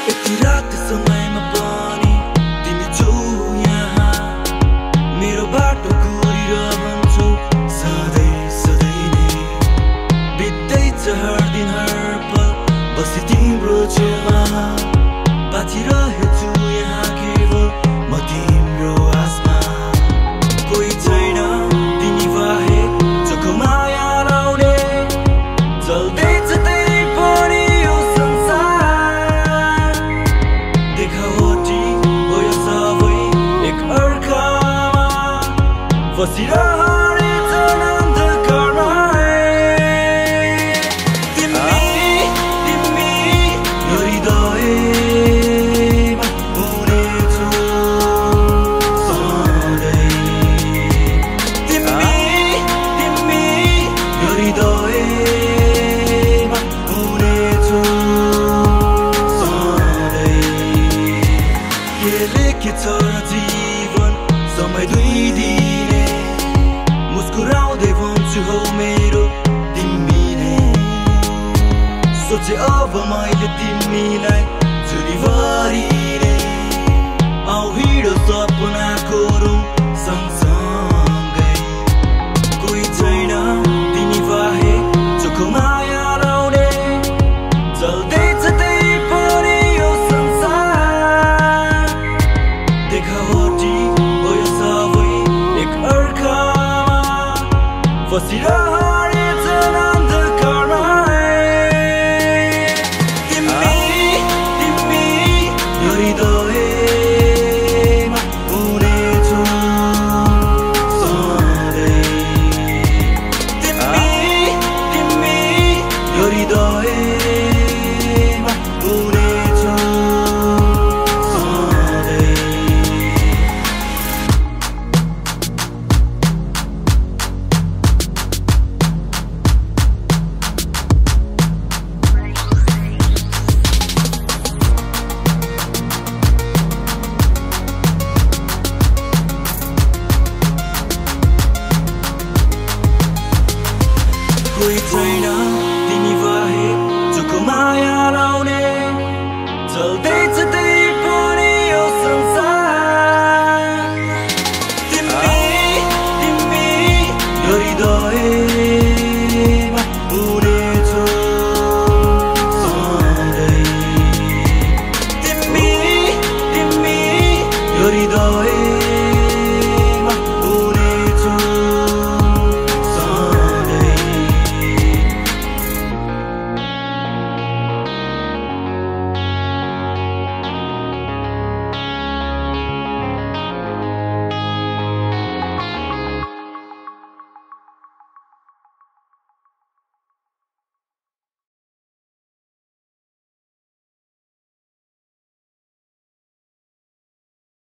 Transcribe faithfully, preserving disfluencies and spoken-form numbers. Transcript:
यति रात समयमा पनि तिमी छौ यहाँ मेरो बाटो घुरिरहन्छौ सधैँ सधैँ नै बित्दैछ हर दिन हर पल बसी तिम्रो छेउमा बाँचिरहेछु यहाँ केवल म तिम्रो आसमा कोही छैन तिमी बाहेक जोको माया लाउने चल्दैछ त्यही पनि यो संसार देखावटी हो यो सबै एक अर्कामा बसिरहेछ अन्धकारमा तिमी तिमी यो हृदयमा हुनेछौ सधैँ तिमी तिमी यो हृदयमा हुनेछौ सधैँ के लेखेछ र जीवन समय दुई दिने मुस्कुराउँदै भन्छु हौ मेरो तिमी नै सोचे अब मैले तिमीलाई जुनीभरि नै आऊ हिँडो सपना कोरौँ सँगसँगै कोही छैन तिमी बाहेक जोको माया लाउने चल्दैछ त्यही पनि यो संसार देखावटी हो यो सबै एक अर्कामा बसिरह